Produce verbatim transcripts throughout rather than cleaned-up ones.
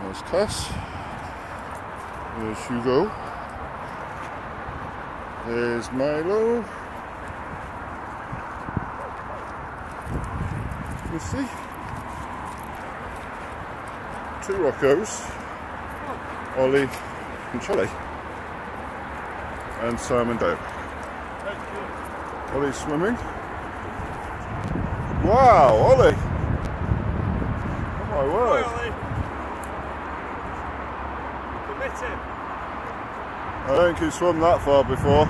There's Cass. There's Hugo. There's Milo. Missy. Two Roccos. Ollie and Charlie. And Sam and Dave. Ollie's swimming. Wow, Ollie! Oh my word! I don't think you've swum that far before.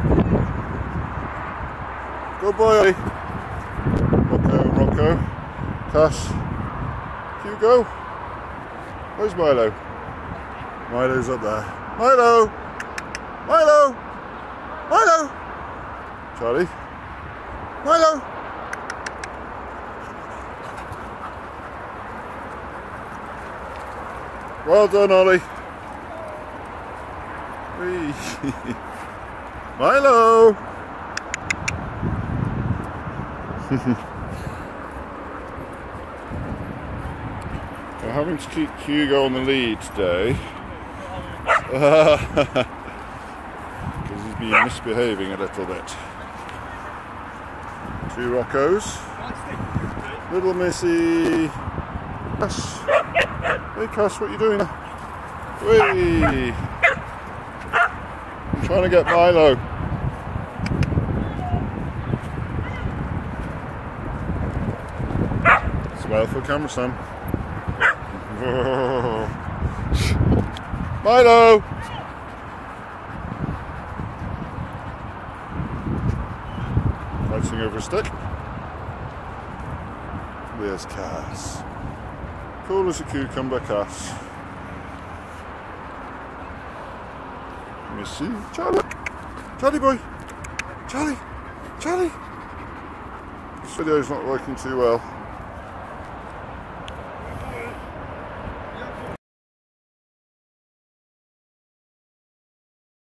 Good boy, Ollie. Rocco and Rocco. Cass. Hugo. Where's Milo? Milo's up there. Milo! Milo! Milo! Charlie. Milo! Well done, Ollie. Milo! We're having to keep Hugo on the lead today because he's been misbehaving a little bit. Two Roccos. Little Missy. Cass. Hey Cass, what are you doing? Whee! I'm trying to get Milo. Smile for camera, Sam. Milo! Fighting over a stick. There's Cass. Cool as a cucumber, Cass. Missy. Charlie! Charlie boy! Charlie! Charlie! This video's not working too well.